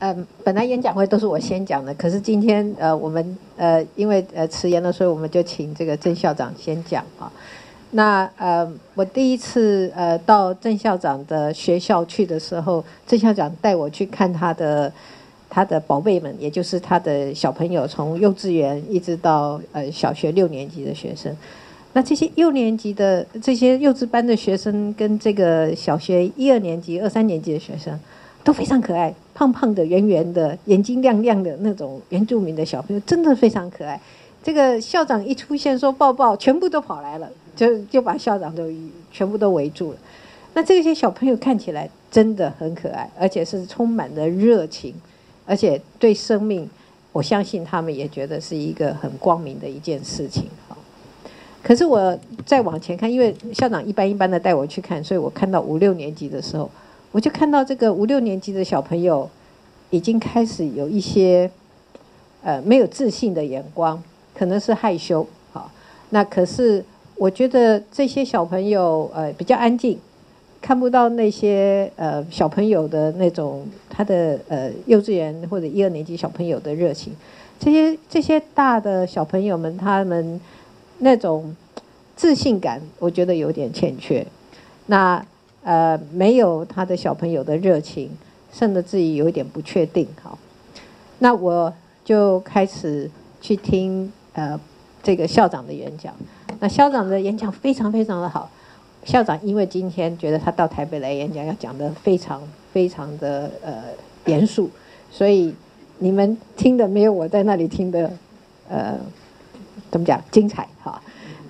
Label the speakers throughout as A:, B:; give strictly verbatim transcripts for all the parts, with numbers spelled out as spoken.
A: 嗯，本来演讲会都是我先讲的，可是今天呃，我们呃，因为呃迟延了，所以我们就请这个郑校长先讲啊。那呃，我第一次呃到郑校长的学校去的时候，郑校长带我去看他的他的宝贝们，也就是他的小朋友，从幼稚园一直到呃小学六年级的学生。那这些六年级的这些幼稚班的学生，跟这个小学一二年级、二三年级的学生，都非常可爱，胖胖的、圆圆的，眼睛亮亮的那种原住民的小朋友，真的非常可爱。这个校长一出现说抱抱，全部都跑来了，就就把校长都全部都围住了。那这些小朋友看起来真的很可爱，而且是充满了热情，而且对生命，我相信他们也觉得是一个很光明的一件事情。可是我再往前看，因为校长一般一般的带我去看，所以我看到五六年级的时候，我就看到这个五六年级的小朋友已经开始有一些呃没有自信的眼光，可能是害羞啊。那可是我觉得这些小朋友呃比较安静，看不到那些呃小朋友的那种他的呃幼稚园或者一二年级小朋友的热情。这些这些大的小朋友们，他们那种自信感，我觉得有点欠缺。那呃，没有他的小朋友的热情，甚至自己有一点不确定。好，那我就开始去听呃这个校长的演讲。那校长的演讲非常非常的好。校长因为今天觉得他到台北来演讲，要讲得非常非常的呃严肃，所以你们听的没有我在那里听的呃。怎么讲精彩哈？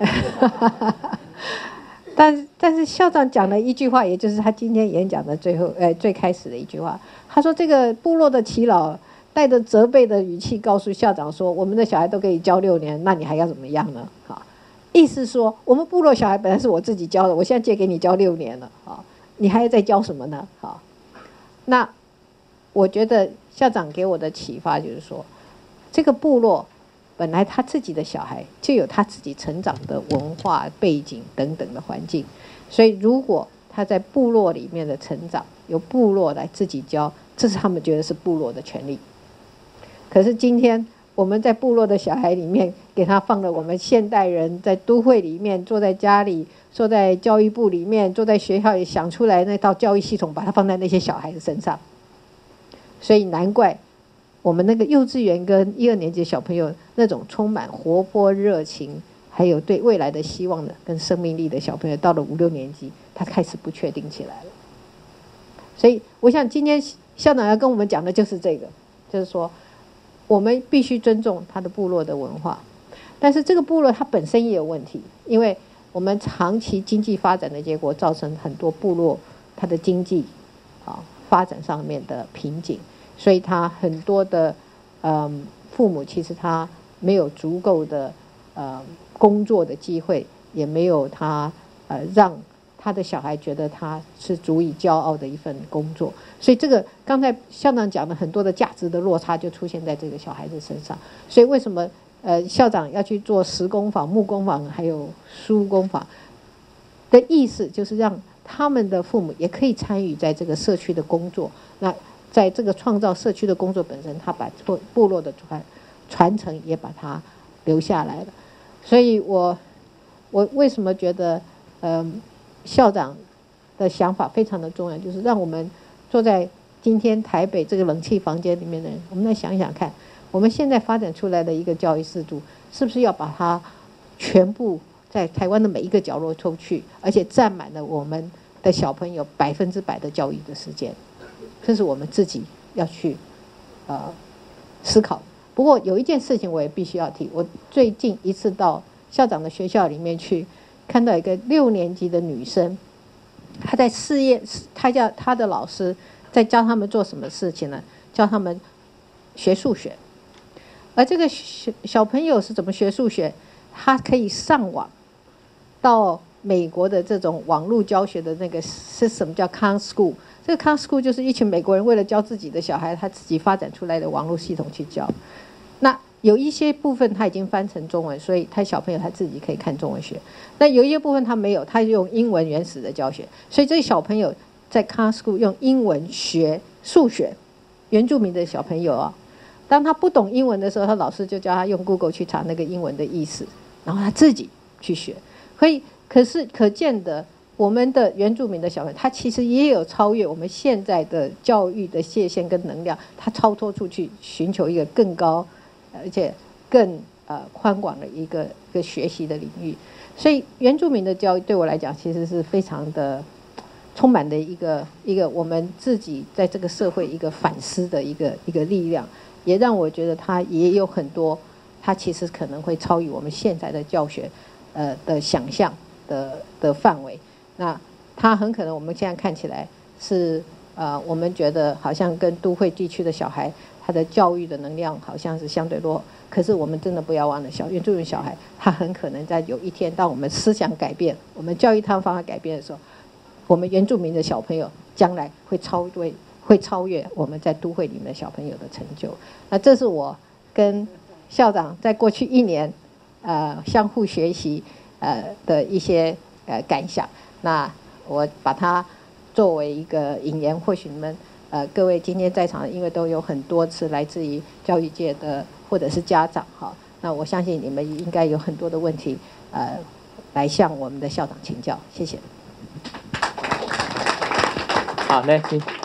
A: 但但是校长讲了一句话，也就是他今天演讲的最后呃最开始的一句话，他说这个部落的耆老带着责备的语气告诉校长说，我们的小孩都可以教六年，那你还要怎么样呢？哈，意思说我们部落小孩本来是我自己教的，我现在借给你教六年了，哈，你还要再教什么呢？哈，那我觉得校长给我的启发就是说，这个部落本来他自己的小孩就有他自己成长的文化背景等等的环境，所以如果他在部落里面的成长，由部落来自己教，这是他们觉得是部落的权利。可是今天我们在部落的小孩里面，给他放了我们现代人在都会里面，坐在家里，坐在教育部里面，坐在学校里想出来那套教育系统，把它放在那些小孩子身上，所以难怪我们那个幼稚园跟一二年级的小朋友那种充满活泼热情，还有对未来的希望的跟生命力的小朋友，到了五六年级，他开始不确定起来了。所以我想今天校长要跟我们讲的就是这个，就是说我们必须尊重他的部落的文化，但是这个部落它本身也有问题，因为我们长期经济发展的结果，造成很多部落它的经济啊发展上面的瓶颈。所以他很多的嗯父母其实他没有足够的呃工作的机会，也没有他呃让他的小孩觉得他是足以骄傲的一份工作。所以这个刚才校长讲的很多的价值的落差就出现在这个小孩子身上。所以为什么呃校长要去做石工坊、木工坊还有书工坊的意思，就是让他们的父母也可以参与在这个社区的工作。那在这个创造社区的工作本身，他把部落的传传承也把它留下来了。所以我我为什么觉得呃校长的想法非常的重要，就是让我们坐在今天台北这个冷气房间里面的人，我们来想想看，我们现在发展出来的一个教育制度，是不是要把它全部在台湾的每一个角落抽去，而且占满了我们的小朋友百分之百的教育的时间？这是我们自己要去呃思考。不过有一件事情我也必须要提，我最近一次到校长的学校里面去，看到一个六年级的女生，她在试验，她叫她的老师在教他们做什么事情呢？教他们学数学。而这个小朋友是怎么学数学？他可以上网到美国的这种网络教学的那个 system 叫 Khan School。这个 Khan School 就是一群美国人为了教自己的小孩，他自己发展出来的网络系统去教。那有一些部分他已经翻成中文，所以他小朋友他自己可以看中文学。那有一些部分他没有，他用英文原始的教学。所以这些小朋友在 Khan School 用英文学数学， 原住民的小朋友啊，当他不懂英文的时候，他老师就叫他用 Google 去查那个英文的意思，然后他自己去学。可以，可是可见的，我们的原住民的小朋友，他其实也有超越我们现在的教育的界限跟能量，他超脱出去，寻求一个更高，而且更呃宽广的一个一个学习的领域。所以原住民的教育对我来讲，其实是非常的充满的一个一个我们自己在这个社会一个反思的一个一个力量，也让我觉得它也有很多，它其实可能会超越我们现在的教学。呃的想象的的范围，那它很可能我们现在看起来是呃，我们觉得好像跟都会地区的小孩，他的教育的能量好像是相对弱。可是我们真的不要忘了，小原住民小孩，他很可能在有一天，当我们思想改变，我们教育他们方法改变的时候，我们原住民的小朋友将来会超越会超越我们在都会里面的小朋友的成就。那这是我跟校长在过去一年。呃，相互学习，呃的一些呃感想，那我把它作为一个引言，或许你们呃各位今天在场的，因为都有很多次来自于教育界的或者是家长哈，那我相信你们应该有很多的问题，呃，来向我们的校长请教，谢谢。
B: 好，来，请。